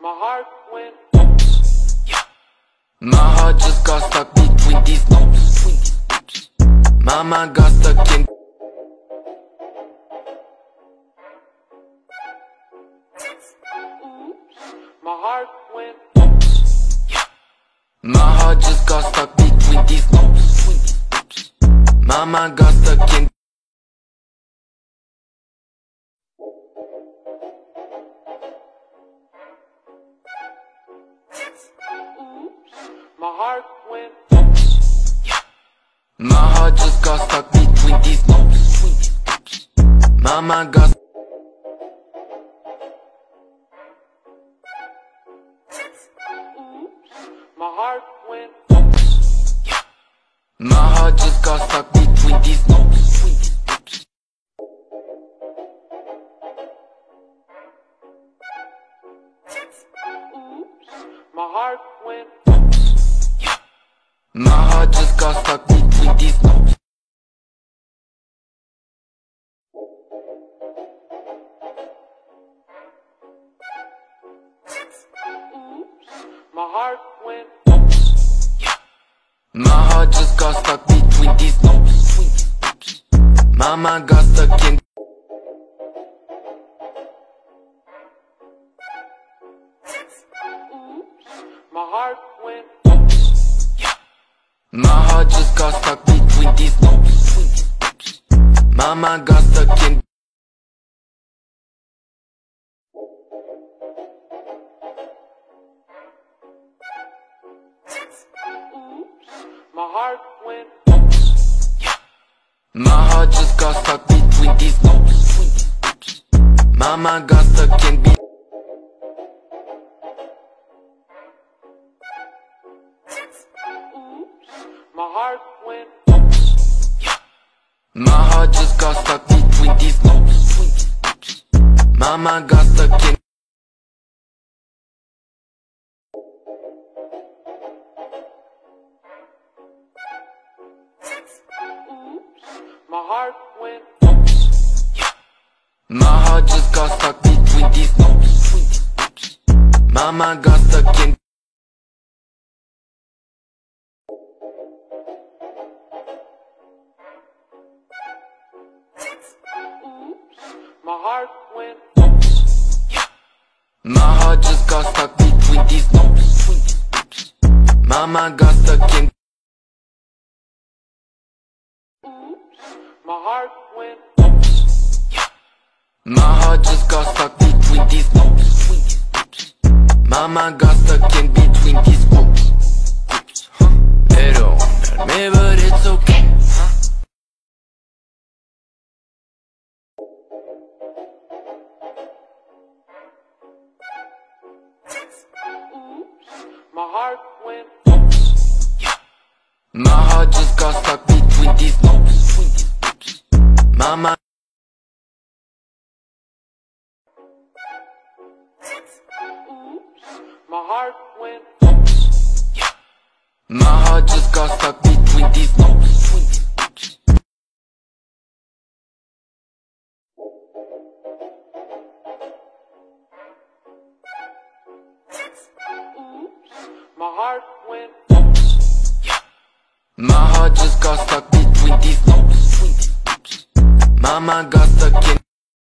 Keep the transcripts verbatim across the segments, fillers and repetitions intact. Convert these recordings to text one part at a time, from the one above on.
My heart went oops. Yeah. My heart just got stuck between these notes. My mind got stuck in. My heart went oops. Yeah. My heart just got stuck between these notes. My mind got stuck in. My heart went oops. Yeah. My heart just got stuck between these notes. My mind got. My heart went oops. Yeah. My heart just got stuck between these notes. My heart went oops. Yeah. My heart just got stuck between these notes. My heart went oops. Yeah. My heart just got stuck between these notes. My mind got stuck in. My heart went oops. Yeah. My heart just got stuck between these notes. My mind got stuck in. My heart went oops. Yeah. My heart just got stuck between these notes. My mind got stuck in. Be My heart went oops. Yeah. My heart just got stuck between these notes. My mind got stuck in. My heart went oops. Yeah. My heart just got stuck between these notes. My mind got stuck in. My heart went oops. Yeah. My heart just got stuck between these notes. My mind got stuck in. My heart went oops. Yeah. My heart just got stuck between these notes. My mind got stuck in between these quotes. Huh? They don't hurt me, but it's okay. Huh? My heart went oops. Yeah. My heart just got stuck between these notes. My mind. My heart went oops. Yeah. My heart just got stuck between these notes. My heart went oops. Yeah. My heart just got stuck between these notes. My mind got stuck in.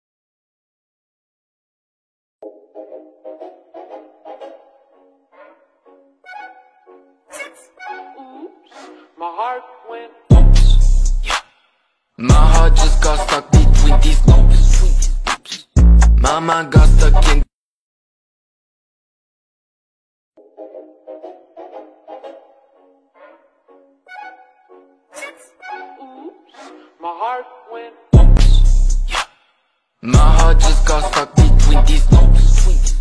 My heart went oops. Yeah. My heart just got stuck between these notes. My mind got stuck in. My heart went oops. Yeah. My heart just got stuck between these notes.